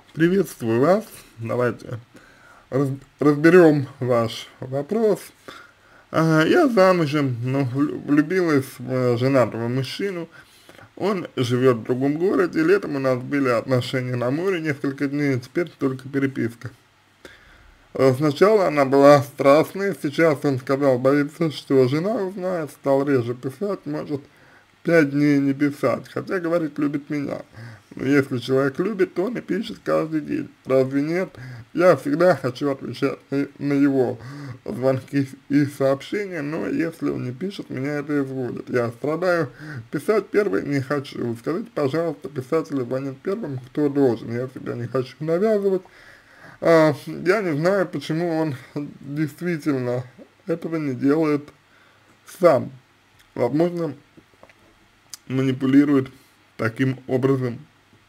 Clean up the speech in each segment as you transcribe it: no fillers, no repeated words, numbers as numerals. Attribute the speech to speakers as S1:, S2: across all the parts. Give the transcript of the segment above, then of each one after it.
S1: Приветствую вас. Давайте разберем ваш вопрос. Я замужем, но влюбилась в женатого мужчину. Он живет в другом городе. Летом у нас были отношения на море несколько дней, теперь только переписка. Сначала она была страстной, сейчас он сказал, боится, что жена узнает, стал реже писать, может 5 дней не писать, хотя, говорит, любит меня. Но если человек любит, то он и пишет каждый день. Разве нет? Я всегда хочу отвечать на его звонки и сообщения, но если он не пишет, меня это изводит. Я страдаю. Писать первый не хочу. Скажите, пожалуйста, писатель звонит первым, кто должен. Я себя не хочу навязывать. Я не знаю, почему он действительно этого не делает сам. Возможно, манипулирует таким образом.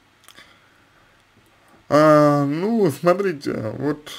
S1: Ну, смотрите, вот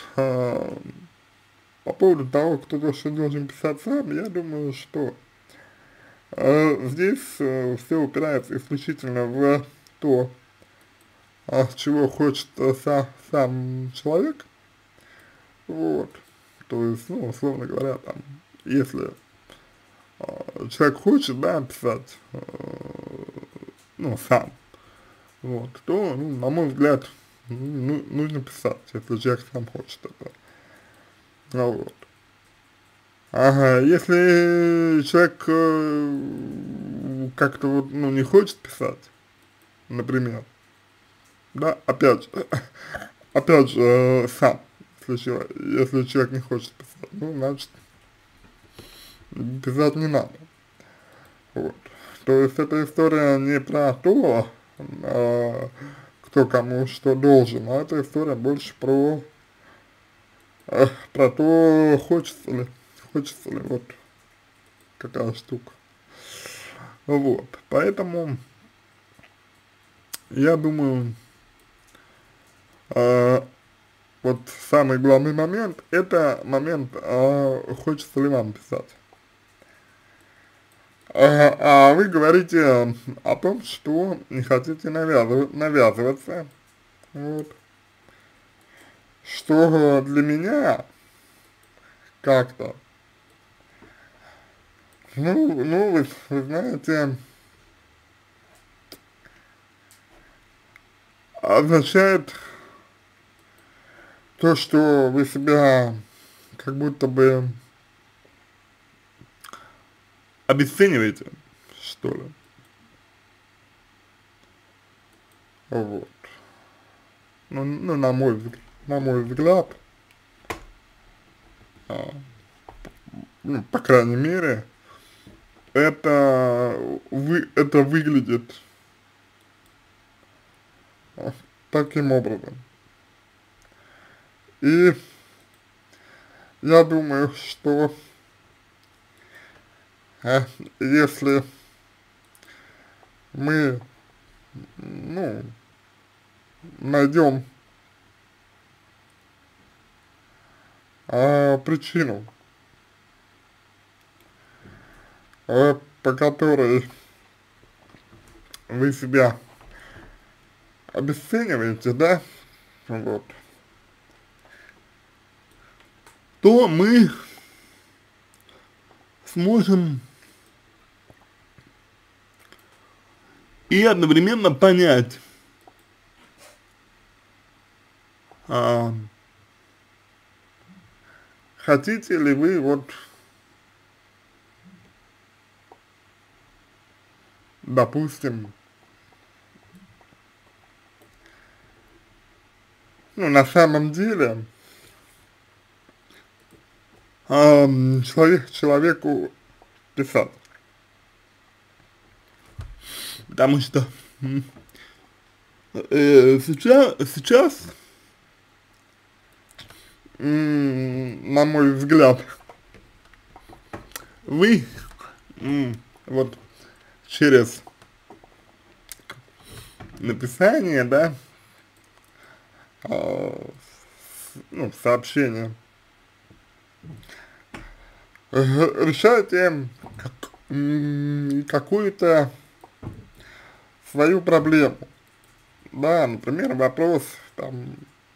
S1: по поводу того, кто должен писать сам, я думаю, что здесь все упирается исключительно в то, чего хочет сам человек, вот, то есть, ну, условно говоря, там, если человек хочет, да, писать, ну, сам, вот, то, ну, на мой взгляд, нужно писать, если человек сам хочет это, ну, вот. Ага, если человек как-то вот, ну, не хочет писать, например, да, опять же, сам, если человек не хочет писать, ну, значит, писать не надо, вот. То есть эта история не про то, кто кому что должен, а эта история больше про то, хочется ли, вот, какая штука. Вот, поэтому, я думаю, вот самый главный момент, это момент, хочется ли вам писать. А вы говорите о том, что не хотите навязываться, вот, что для меня как-то, вы знаете, означает то, что вы себя как будто бы обесцениваете, что ли, вот, ну на мой взгляд, а, ну, по крайней мере, это выглядит а, таким образом. И я думаю, что а, если мы, ну, найдем причину, по которой вы себя обесцениваете, да, вот, то мы сможем и одновременно понять, а, хотите ли вы вот, допустим, ну, на самом деле, человеку писать. Потому что сейчас, на мой взгляд, вы вот через написание, да, ну, сообщение, решаете какую-то свою проблему, да, например, вопрос, там,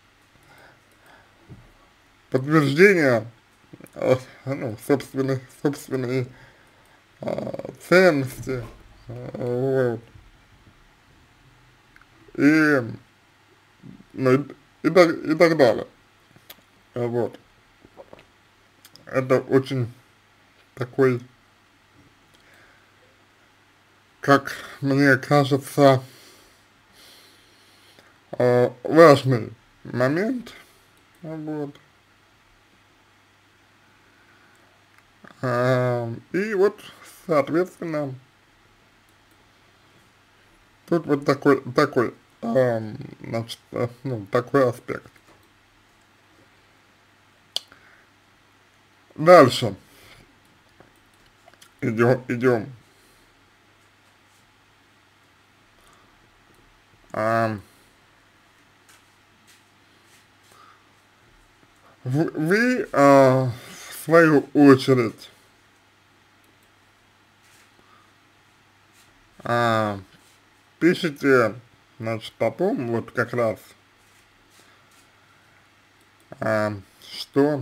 S1: подтверждения, ну, собственной ценности, вот, и, ну, и так далее, вот. Это очень такой, как мне кажется, важный момент, вот. И вот, соответственно, тут вот такой, значит, ну, такой аспект. Дальше идем. А, вы, в свою очередь, а, пишите, значит, потом, вот как раз, что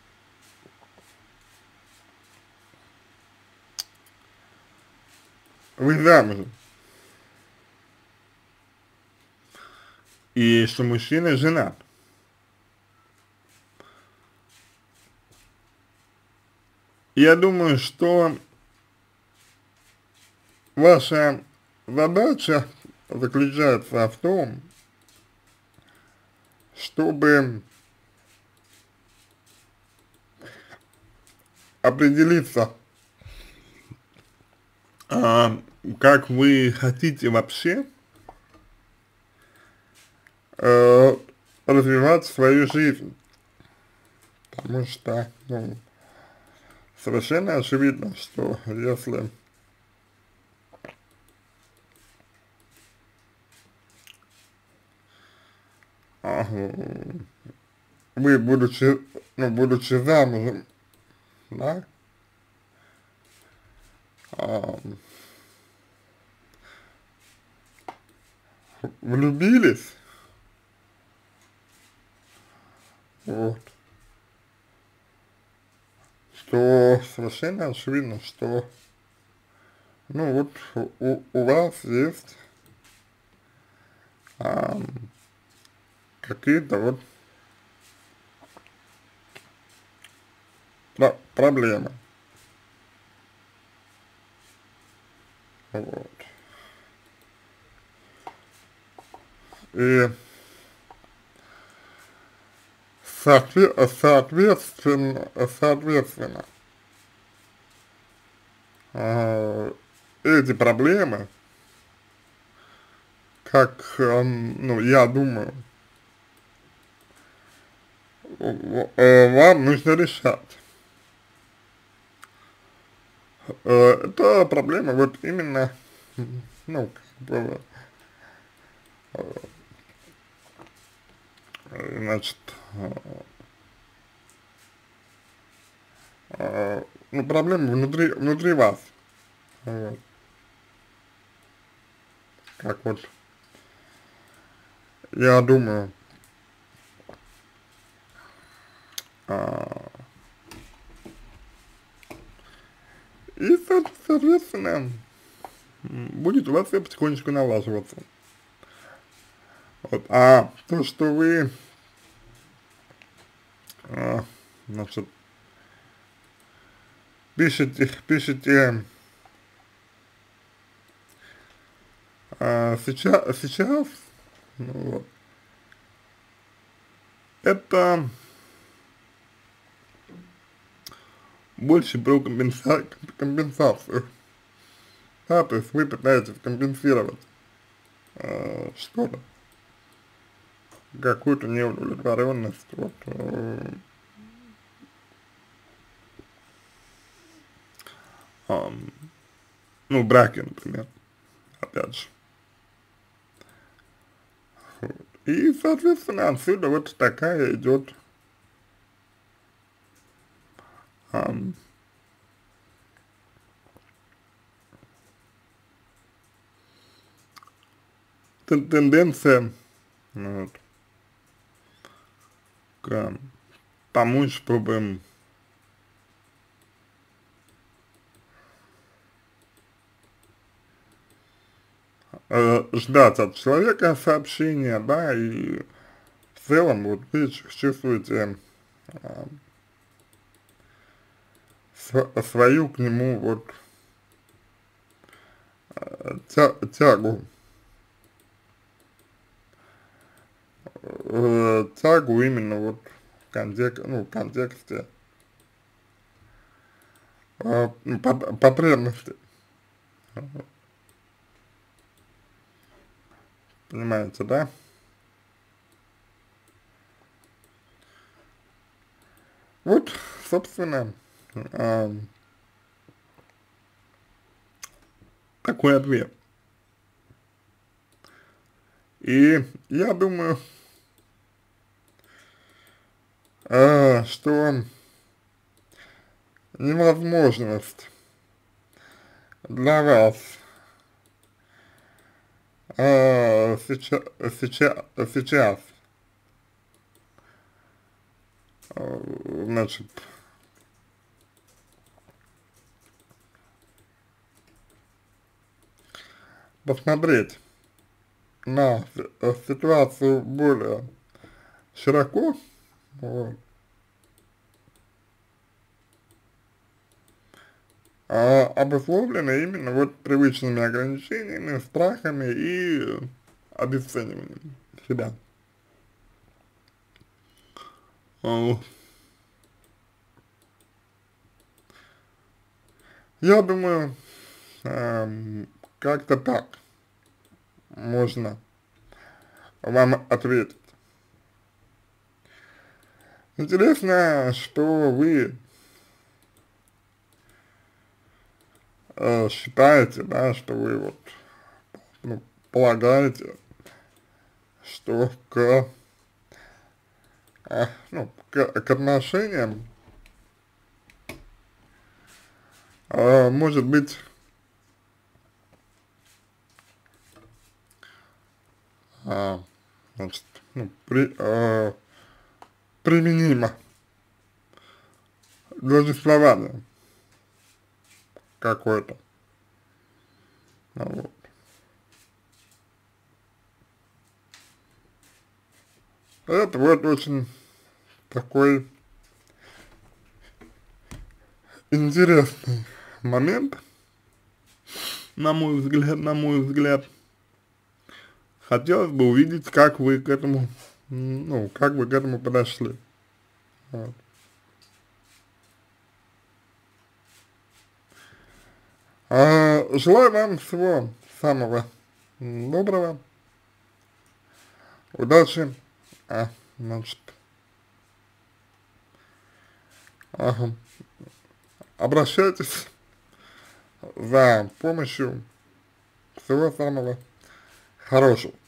S1: вы замужем, и что мужчина женат. Я думаю, что ваша задача заключается в том, чтобы определиться, как вы хотите вообще э, развивать свою жизнь, потому что, ну, совершенно очевидно, что если вы, будучи замужем, да, а, влюбились, вот, что совершенно очевидно, что, ну, вот у вас есть ам, какие-то вот проблемы, вот. И соответственно, а, эти проблемы, как, ну, я думаю, вам нужно решать. Это проблема вот именно, ну, как бы, значит, ну, проблема внутри вас, вот, как вот я думаю, а, и, соответственно, будет у вас все потихонечку налаживаться. Вот. А то, что вы, а, значит, пишите сейчас, ну, вот, это больше про компенсацию, да, то есть вы пытаетесь компенсировать что-то, какую-то неудовлетворенность, вот, ну, в браке, например, опять же. И, соответственно, отсюда вот такая идет, тенденция, вот, к тому, чтобы ждать от человека сообщения, да, и в целом вот вы чувствуете свою к нему вот тягу, тягу именно вот в контексте потребности, понимаете, да? Вот, собственно, а, такой ответ. И я думаю, что невозможность для вас сейчас, значит, посмотреть на ситуацию более широко, вот, обусловлено именно вот привычными ограничениями, страхами и обесцениванием себя. Вот. Я думаю, как-то так можно вам ответить. Интересно, что вы считаете, да, что вы вот, ну, полагаете, что к отношениям может быть значит, применимо должествование какое-то. Вот. Это вот очень такой интересный момент, на мой взгляд. Хотелось бы увидеть, как вы к этому, как вы к этому подошли. Вот. Желаю вам всего самого доброго, удачи, значит, обращайтесь за помощью, всего самого хорошего.